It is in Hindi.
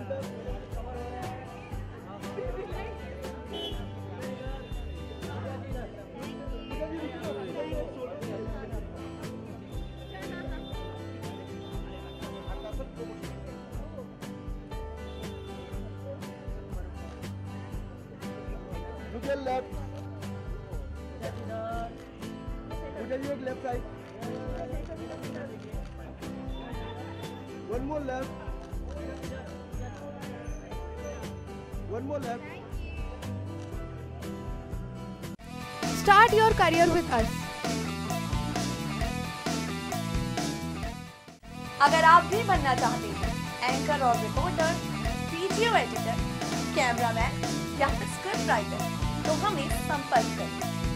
Look at left. Look at your left side. One more left. One more left. Start your career with us. अगर आप भी बनना चाहते हैं एंकर और रिपोर्टर, वीडियो एडिटर, कैमरामैन या फिर स्क्रिप्ट राइटर, तो हमें संपर्क करें।